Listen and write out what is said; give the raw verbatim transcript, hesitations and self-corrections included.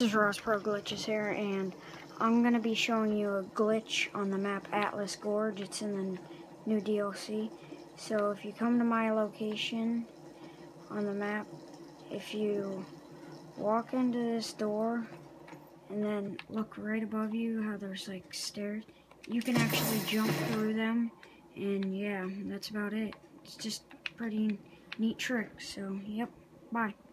This is Ross Pro Glitches here, and I'm going to be showing you a glitch on the map Atlas Gorge. It's in the new D L C. So if you come to my location on the map, if you walk into this door and then look right above you how there's like stairs, you can actually jump through them, and yeah, that's about it. It's just a pretty neat trick. So yep, bye.